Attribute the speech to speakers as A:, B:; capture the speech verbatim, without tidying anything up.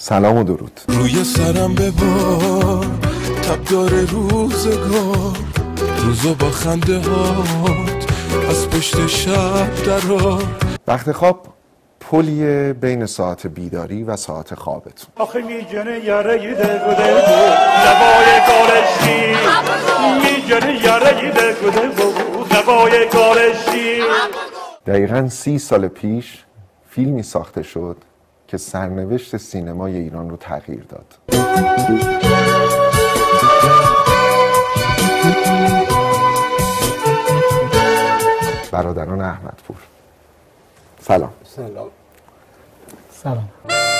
A: سلام و درود.
B: روی سرم ببار تب داره روزگار، روزو با خنده هات از پشت شب درار.
A: وقت خواب پلیه بین ساعت بیداری و ساعت خوابتون.
C: آخه میجنه یاره یده گده بود لبای گارشی، میجنه یاره یده گده بود لبای گارشی.
A: دقیقاً سی سال پیش فیلمی ساخته شد که سرنوشت سینمای ایران رو تغییر داد. برادران احمدپور. سلام.
D: سلام.
E: سلام.